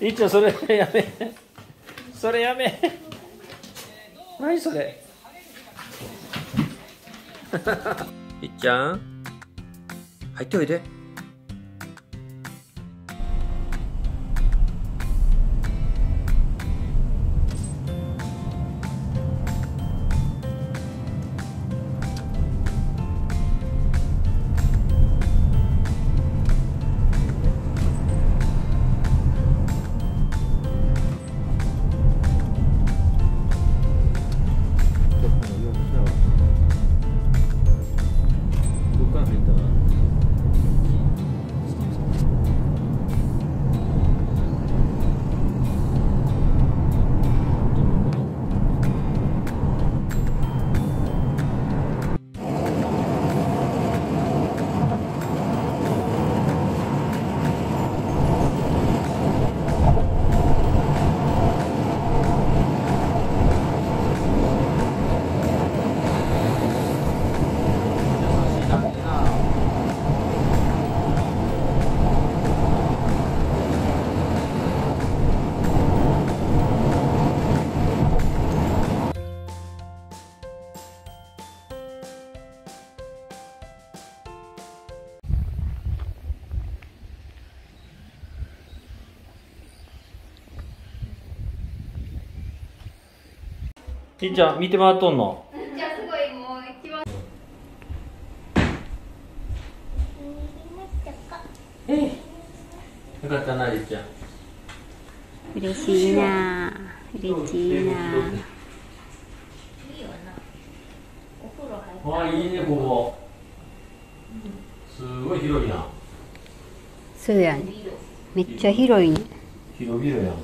いっちゃんそれやめ。それやめ。何それ。いっちゃん入っておいで。いっちゃん見て回っとんの。 じゃあすごいもう一番。 よかったな、いっちゃん。 嬉しいな。嬉しいな。 あ、いいね、ここ。すごい広いな。 そうやね。めっちゃ広いね。 広々やん。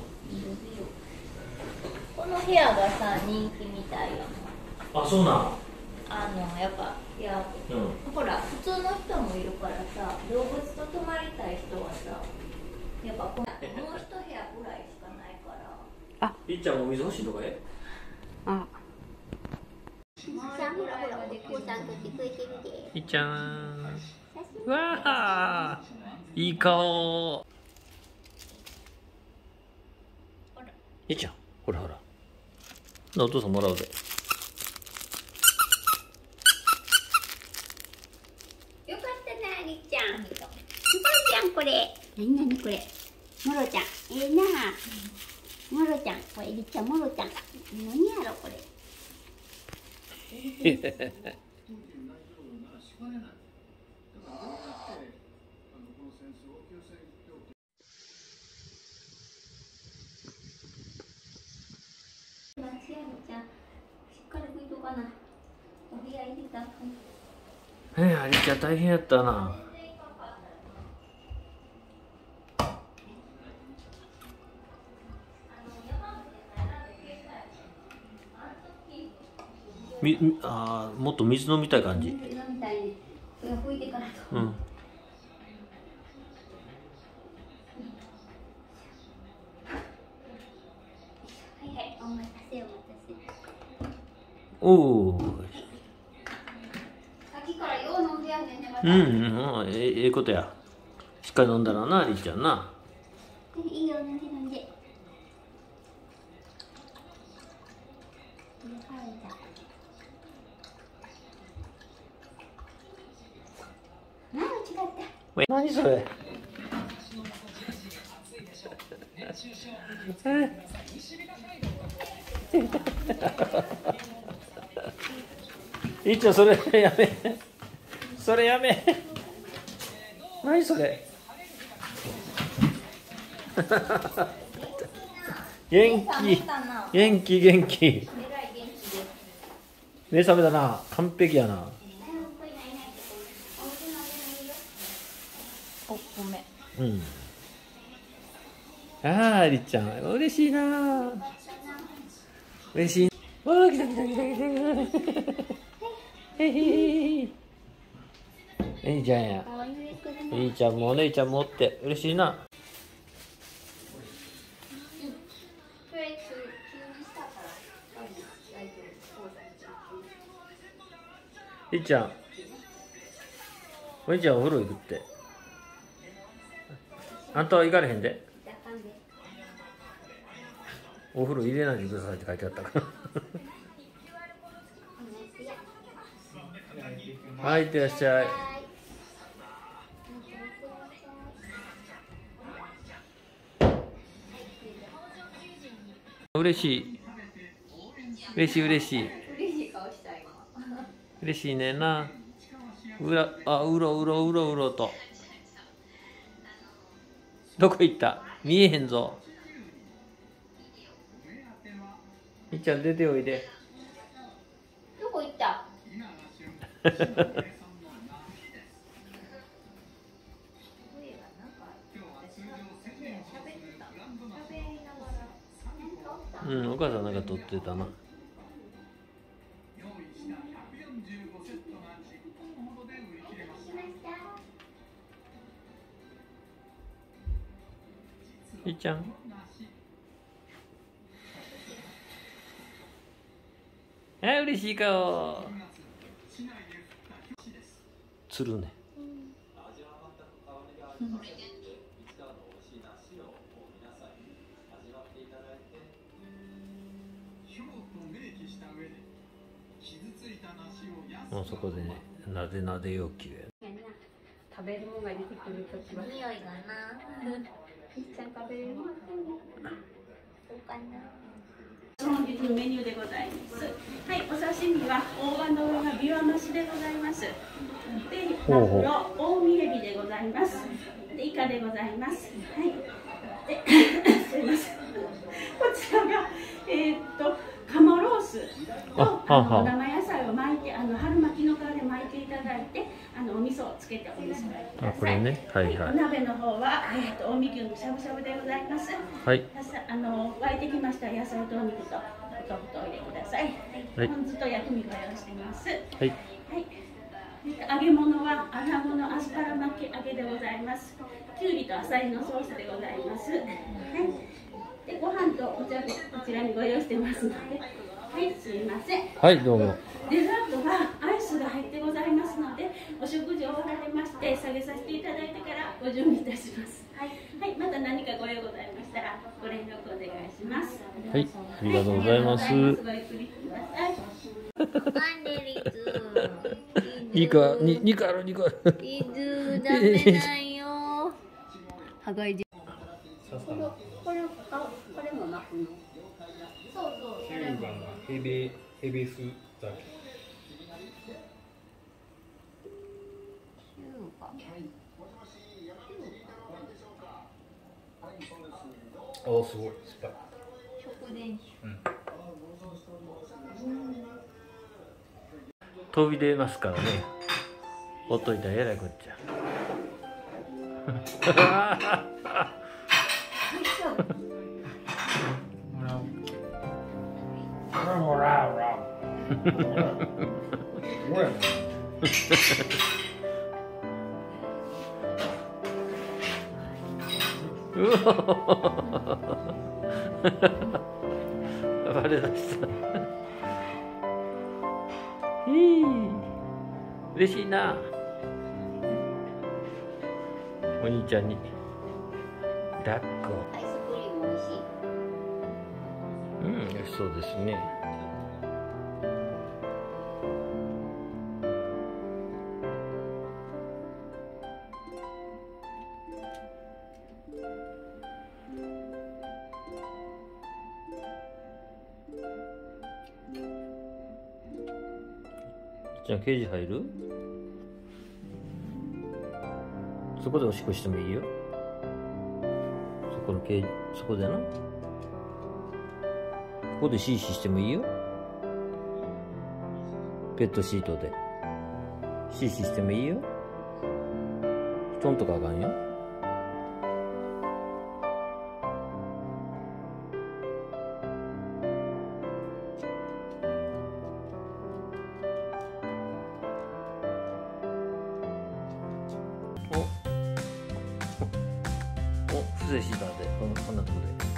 この部屋がさ、人気みたいやもん。 あ、そうなん。 やっぱ、いや、ほら、普通の人もいるからさ、動物と泊まりたい人はさ、やっぱもう一部屋ぐらいしかないから。 いっちゃんもお水欲しいとかへ。 あ。 いっちゃん。うわあ。いい顔。いっちゃん、ほらほら。お父さんもらうぜ。 よかったな、りっちゃん。すごいじゃん、これ。なになにこれ。もろちゃん、なあ。もろちゃん、これりっちゃん、もろちゃん。何やろ、これ。 ありちゃん大変やったな。もっと水飲みたい感じ。うん。おお。うん、ええことや。しっかり飲んだらな、りっちゃんな。 いいよ、飲んで飲んで。 何それ。いっちゃんそれやめ。それやめ。何それ。元気元気元気。目覚めだな。完璧やな。 お米。 うん。ああ、りっちゃん嬉しいな。嬉しい。わあ、来た来た来た来た。へへへ。いいちゃんや。いいちゃんもお姉ちゃんもおって嬉しいな。いっちゃん、おいちゃんお風呂行くって。あんたは行かれへんで。 お風呂入れないでくださいって書いてあったからはい、いってらっしゃい。嬉しい。嬉しい嬉しい。 嬉しい顔した今。 嬉しいねんな。うろうろと。どこ行った？見えへんぞ。みっちゃん出ておいで。 どこ行った？ うん、お母さんなんか撮ってたな。いっちゃん。嬉しい顔。つるね。もうそこでね、なでなで要求や。 食べるものが出てくるときは。 匂いがな。 みっちゃん食べれませんね。 そうかな。 本日のメニューでございます。はい、お刺身は大葉の上がビワマシでございます。で、マグロ、近江エビでございます。で、イカでございます。はい。で、すいません。こちらが鴨ロースと生野菜を巻いて春巻きの皮で巻いていただいてお味噌をつけてお召し上がりください。 これね、はいはい。 お鍋の方は近江牛のしゃぶしゃぶでございます。 はい。 沸いてきました野菜とお肉とお豆腐とお入れください。 はい。 ポン酢と薬味ご用意しています。はい。 はい。 揚げ物は穴子のアスパラ巻き揚げでございます。きゅうりとあさりのソースでございます。はい。で、ご飯とお茶でこちらにご用意してますので、はい、すいません。 はい、どうも。 デザートはアイスが入ってございますので、お食事終わられまして下げさせていただいてからご準備いたします。はい、はい、また何かご用ございましたらご連絡お願いします。 はい、ありがとうございます。 ごゆっくりください。 マンデリズ。 2個ある、2個ある。 リズダメだよ。はがいじ。 これも巻くの。そうそう。 9番がヘビス酒。お、すごい、酸っぱい。 食電飛び出ますからね。ほっといたらえらいこっちゃ。バレだした。嬉しいな。お兄ちゃんに抱っこ。 アイスクリーム美味しい。 うん、美味しそうですね。じゃあケージ入る？そこでおしっこしてもいいよ。そこのケージ、そこでな。ここでシーシーしてもいいよ。ペットシートでシーシーしてもいいよ。布団とかあかんよ。お、伏せしたで、こんなとこで。